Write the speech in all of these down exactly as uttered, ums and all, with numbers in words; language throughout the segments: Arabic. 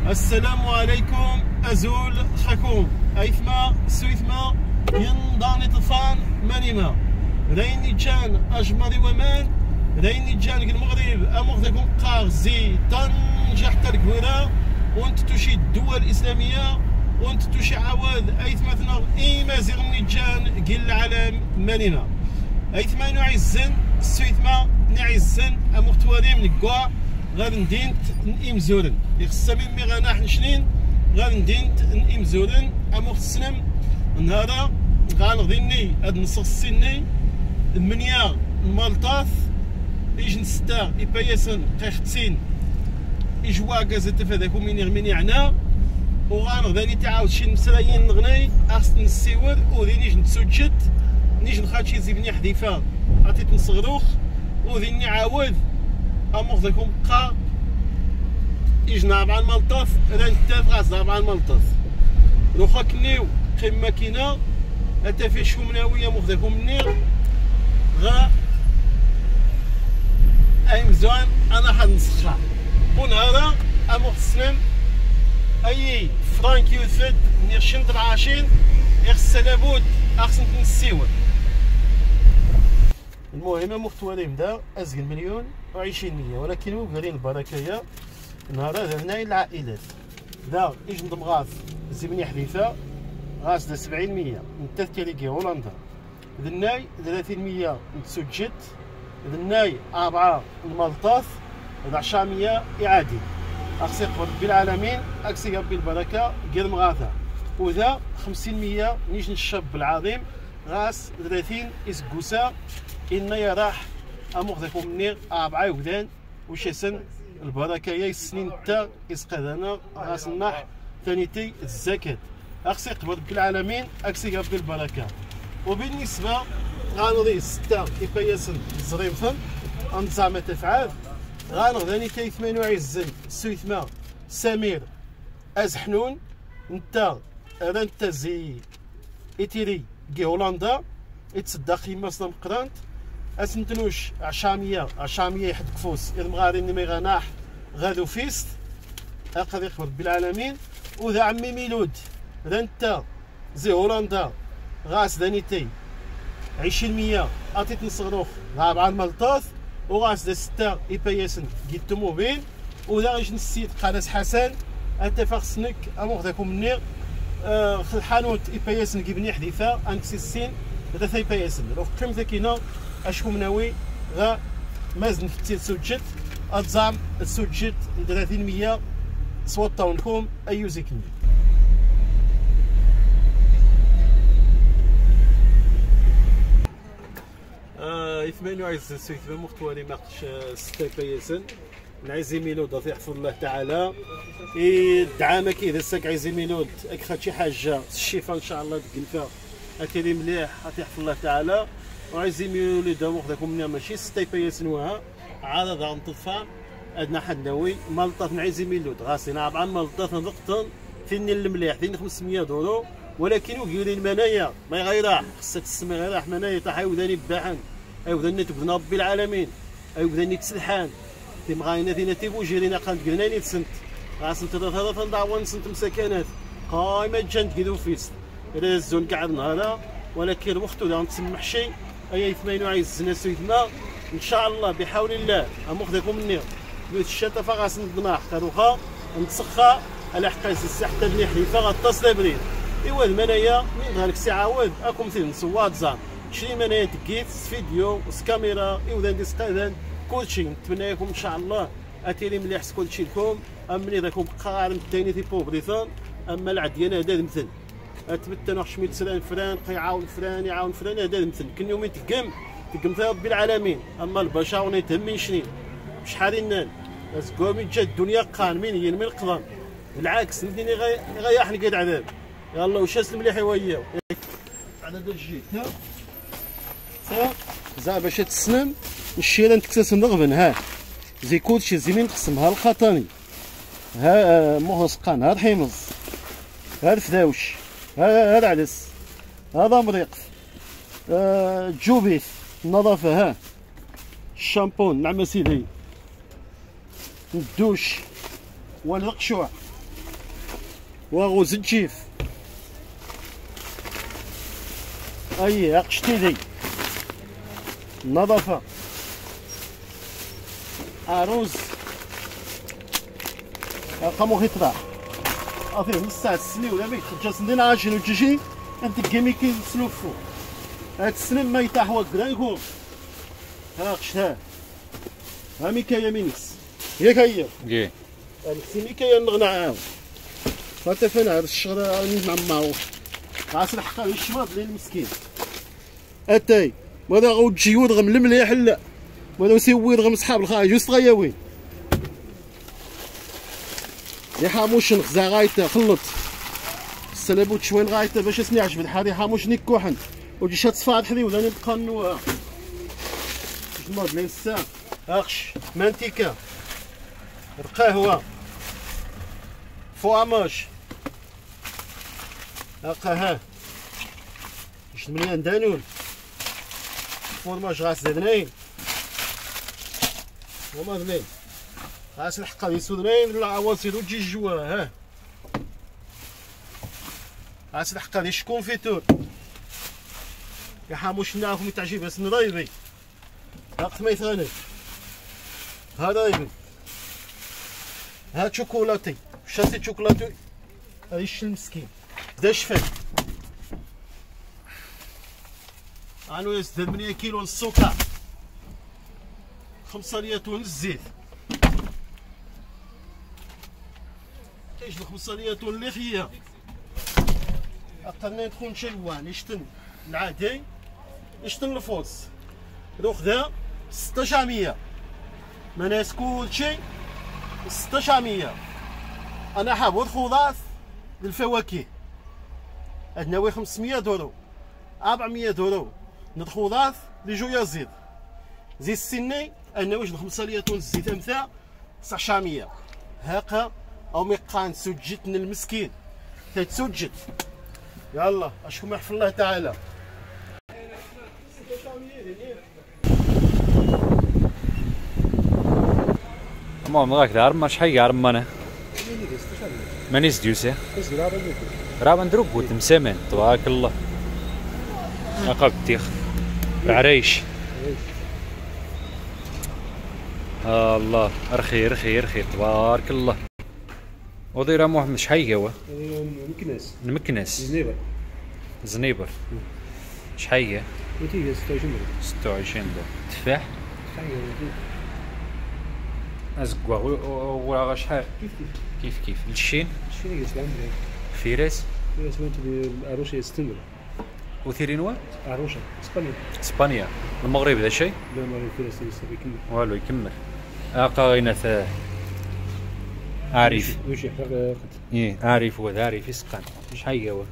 السلام عليكم أزول خكوم أيثما سويثما ينضاني طفان مانيما رايني جان أجمري ومان رايني جان المغرب أمغدكم قار زي طنجة حتى الكويرة وانت توشي الدول الإسلامية وانت توشي عواد أيثما ثنا إيما زيغني جان قل العالم مانيما أيثما نعزن سويثما نعزن أمغتواري من الكوا غادي ندينت نإمزورن يخصها ميمي غناح نشنين غادي ندينت نإمزورن أمو خصنم نهارا غنغديني هاد نص السني المنيا المالطاث إيج نستا إباياسن قيختين إجوا كازا تفاداكو ميني غميني عنا وغنغداني تعاود شي مسرايين نغني أخص نسيور ودينيش نتسوجت نيج نخاد شي زبني حديفة عطيت نصغروخ وديني عاود أمغدكم قا إجنا مع الملطف راه نتاف غازا مع الملطف روخا كنيو قيم ماكينة أتا في شومناوية مغدكم مني غا أي مزوان أنا حد نسخها ونهارا أمغد السلام أي فرانك يوثد نيرشنت العاشين يخص لابد أخصن نسيور المهم مختوالي بدا أزقل مليون وعشرين مية ولكن هو قالين البركة نهار هذا هنا العائلات دا إيش ندمغاث زبني حديثة غاز دا سبعين مية نتاث كاليكي هولندا ذناي ثلاثين مية نتسجت ذناي أربعة المالطاث هذا عشرة مية إعادي أخسي قبل بالعالمين أكسي ربي البركة غير مغاثة وذا خمسين مية نيش نشب العظيم غاز ثلاثين إسكوسا إنا يا راح أمغذكم مني أربعة وغدان وشاسن البركة يا السنين تا إسقادنا غاس النح ثانيتي الزكاة أخسي قبل بالعالمين أكسي ربي البركة وبالنسبة غانغدي ستة إباياسن زريمفن أنزعمة تفعال غانغداني تاي ثمانية وعزن سويثما سمير أزحنون نتا رانتا زي إتيري كي هولندا يتصدق يماس مقرانت أسنتنوش عشامية عشامية يحد كفوس المغاري نمي غناح غادو فيست أقدر يخبر بالعالمين وذا عمي ميلود رانتا زي هولندا غاس دانيتي عشرين مية أعطيت نصغروخ رابعة الملطاث وغاس دا ستة إباياسن جيتو موبين وذا غيش نسيت قناس حسن أتفاق سنك أمغداكم مني آه الحانوت إباياسن جبني حديثة أنكسي السين ثلاثة إباياسن لو قيم ذاكينا أشكو مناوي غا مازن فتي سوجت أتزعم سوجت ثلاثين مية صوت طاونكم أيو زيكني آه ثمانية وعشرين سويثما مختوالي ماقش ستة إباياسن نعزي ميلود الله يحفظ الله تعالى الدعامة كي إذا ساك عزي ميلود أك خد شي حاجة الشفاء إن شاء الله تقلفها أكيد مليح يحفظ الله تعالى وعزي ميلود مغداكم منها ماشي ستة إباياسن وها عدد عن طفان أدنى حد ناوي مالطاف نعزي ميلود غاسينا أربعة مالطاف نضغطن ثني المليح ثني خمسمية دورو ولكن وكيولي المنايا ما يغيراح خصك تسمى غيراح منايا تاع عاوداني بباحن عاوداني تبنا ربي العالمين عاوداني تسلحان تيمغاينا دينا تيبو جيرينا قانت قلناني تسنت غاسنت ثلاثة ثلاثة سنت مساكنات قايمة جانت كيدو فيس رازون قعد نهارا ولكن وقتو دا نتسمح شي أي ثمانية وعشرين سويثما إن شاء الله بحول الله أمغداكم مني بيت الشتا فغاسن الدماغ كاروخا نتسخا على حقايس الساحة بني حليفة غطاس بريد إوا المنايا من هالك الساعة عاود أكم مثل نسوات زعم شري منايا تكيت فيديو وسكاميرا إوا ذا ديسقاذان كلشي نتمنى لكم ان شاء الله اتيري مليح كلشي لكم امني ذاكم قارن الثاني تي بوبريثون اما العديان هذا مثل اتبت نخش ميت سلان فران يعاون فران يعاون فران هذا مثل كل يوم تقم تقم في رب العالمين اما البشر وني تهمين شنين شحال النان اسكومي جا الدنيا قان مين ينمي القضام بالعكس نديني غياح نقيد عذاب يلا وشاس المليح وياه على هذا الجيت ها ها زعما باش تسلم الشيرة نتكسس نغبن ها زي كلشي زينين نقسمها الخطاني ها مهسقان ها الحمص ها الفداوش ها العدس هذا مريقف آه جوبيث النظافة ها الشامبون نعم سيدي الدوش والقشوع واغو زجيف اي عقشتي دي النظافة عروس قامو غيطلع افيه نص ساعة السني ولا ميت خرجت سندينا عاشين وتجي انت كيمي كيسلوفو هاد السنين ما يطاح وكذا يقول ها قشتها ها ميكايا مينكس ياك هي ياه هاديك سي ميكايا نغنى عاود فانت فين هاد الشغل راني معمر عاس الحقا غير الشماط ديال المسكين اتاي ماذا غاود تجي يودغم المليح لا ماذا نسيو يدغم صحاب الخارج وسط غياوين يا حاموش نخزا غايته خلط السلابوت شويه الغايته باش اسني عجبد حادي حاموش نيك كوحن وجي شات صفاد حدي ولا نبقى نوها باش نمرض لين الساعه اخش مانتيكا القهوه فواماج هاكا ها باش مليان دانون فورماج غاس زدنين وما ذنين غاس الحقا ديال سودنين العواصر وتجي جوا ها غاس الحقا ديال الشكونفيتور يا حاموش نعرفو من تعجيب بس نرايبي هاك ما يثاني هذا رايبي هاد شوكولاتي شاسي شوكولاتي هادي الشي المسكين دا شفاك عنو يا ثمانية كيلو السكر خمسة ليتون الزيت ايش الخمسة ليتون اللي فيها اقلنا ندخل نشلوان يشتن العادي يشتن الفوز دوك ذا ستاش مية مناس كلشي ستاش مية انا حاب الخضار للفواكه عندنا خمسمية دورو أربعمية دورو الخضار اللي جو يزيد زيت السني عندنا واش خمسة ليتون الزيت امثال تسعة مية هاكا او ميقان سجتنا المسكين تتسجت يلا اشكون يحفظ الله تعالى المهم غاك دار ما شحال يا رمانه ماني سديوسه راه ندروك قلت مسامن تبارك الله هاكا بتيخ العرايش آه الله رخي رخي رخي تبارك الله وضيرة محمد شحال هو؟ مكناس المكناس زنيبر زنيبر شحال هي؟ وتيجي ستة وعشرين درهم ستة وعشرين درهم تفاح شحال ازكوا ولا شحال كيف كيف كيف كيف الشين شنو هي سبعين درهم فيرس هي سمعت عروشه ستين درهم وثيرين وين؟ عروشه اسبانيا اسبانيا المغرب هذا شيء؟ لا ما فيرس يكمل والو يكمل اقا غيناث عارف وش يحرق ايه عارف هو عارف يسقان شحال هو؟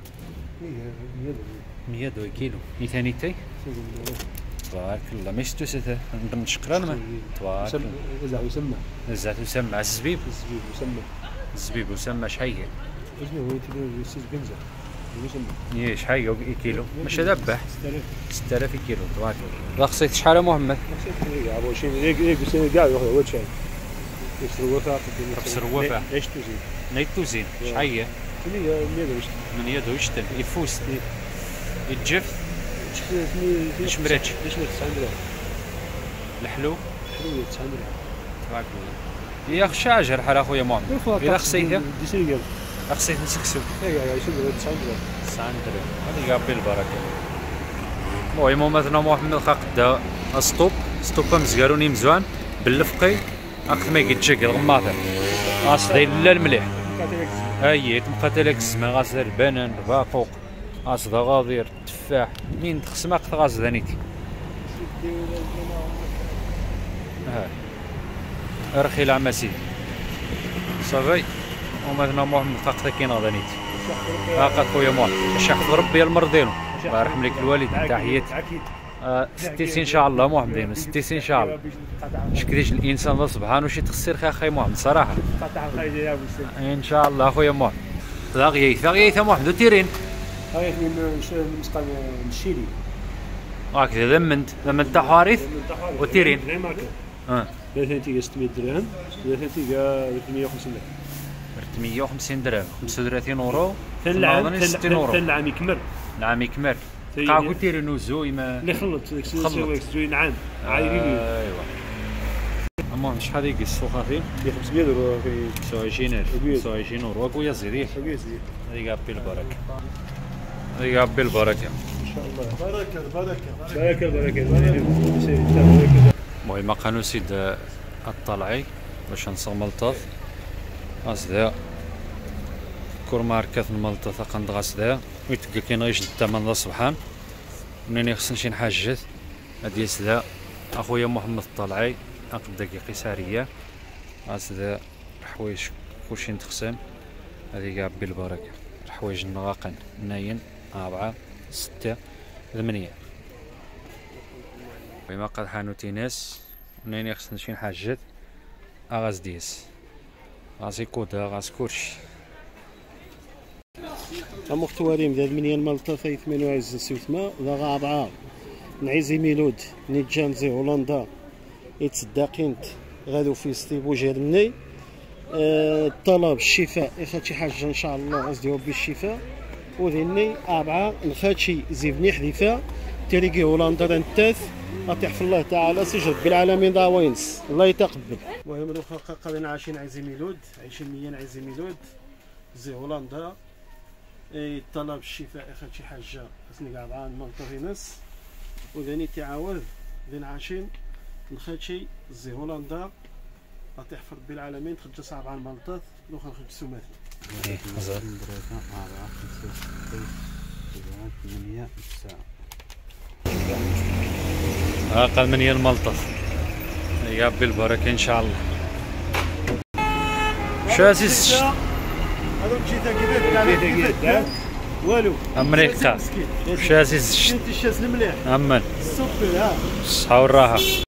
مية درهم كيلو ني ثاني تاي تبارك الله ما يستوسث نشكرا ما تبارك الله وزع وسمع زعت وسمع الزبيب الزبيب وسمع الزبيب وسمع شحال هي؟ وزنه هو يتدور يسيج بنزا وسمع ايه شحال هي كيلو ماشي ذبح ستة آلاف ستة آلاف كيلو تبارك الله خصيت شحال يا محمد؟ خصيت أربعة وعشرين هيك هيك بس كاع ياخذ اول شيء يسر وفاء يسر وفاء عيش توزين نيت توزين شحال هي؟ ثمانية مية وعشرين ثمانية وعشرين يفوس يتجف شمرات شمرات تسعين درهم الحلو حلوة تسعين درهم تبارك الله يا اخ شاجر حال اخويا محمد الا خصيتها ديسيريال خصيت نسكسو اي اي شنو تسعين درهم تسعين درهم هذه ربي البركه المهم مثلا محمد خا قدا ستوب ستوب مزياروني مزوان باللفقي اكثر ما يجيك الغماطه اصدي لا المليح اي مقاتلك الزمان غاسل البنان ربا فوق اصدا غاضير التفاح منين تخصم اكثر غاز دانيتي ها رخي العام سيدي صافي ومثلا محمد خاطر كاين غدانيتي هاكا خويا محمد شحف ربي المرضينو الله يرحم لك الوالد تحياتي ستيسي ان شاء الله محمد ستيسي ان شاء الله شكريش الانسان سبحانه شي تخسر خا اخي محمد صراحه ان شاء الله اخويا محمد ثاغيث ثاغيث محمد تيرين هاي من مسقى من الشيلي هكذا ذمنت ذمنت حوارث وتيرين اه ثلاثين تيجا ستمية درهم ثلاثين تيجا ثمانية وخمسين درهم ثلاثمية وخمسين درهم، خمسة وثلاثين اورو. ثاني العام ناظني ستين اورو. ثاني العام يكمل. العام يكمل. قاع قلت لي نوزو ما اللي خلط داك الشيء خلط. زوين عام عادي بيبيع. ايوا. المهم شحال يقيس السوق اخي؟ ب خمسمية درهم في خمسة وعشرين ألف. خمسة وعشرين اورو. اكويا زيديه. كويس هذيك عبي البركه. هذيك عبي البركه. ان شاء الله. بركه بركه بارك بركه بركه. المهم قانون سيد الطلعي باش نصوم ملطف أصداء كور ماركات الملطف قند غصداء ويتلقى كاين غير جدة من الصبحان منين خصني شي نحاجت هادي سدا اخويا محمد الطلعي اقدا قيساريه أصداء الحوايج كلشي نتقسم هادي كاع بالبركه الحوايج النغاقن ناين أربعة ستة ثمانية وما قد حانوتي ناس منين خصني شي نحاجت اغاز ديس غاسي كودا غاس كلشي مختوارين ذا ثمانية الملطفة ثمانية وعز سوثما ذا غابعة نعيزي ميلود نيجانزي هولندا يتصدقينت غادو في ستيبو جيرمني الطلب أه الشفاء إخا شي حاجة إن شاء الله غازديو بالشفاء وذني أربعة نخاتشي زيبني حذيفة تريقي هولندا رنتاث أطيح في الله تعالى سجد بالعالمين داوينس الله يتقبل. المهم روخا قادنا عايشين عايزي ميلود عايشين ميان عايزي ميلود زي هولندا اي طلب الشفاء اخا شي حاجه خاصني كاع أربعة منطقي ناس وذاني تعاود ذين عايشين نخاتشي زي هولندا أطيح في ربي العالمين تخرج صعب على المنطق دوخا نخرج سوماتي. ايه مزال أربعة خمسة ستة سبعة ثمانية تسعة اقل من هي الملطف يا ربي البركه ان شاء الله. شو عزيز هذوك جيتا كذا كذا والو امريكا شو عزيز انت الشاس المليح امن الصبر ها الصحه والراحه.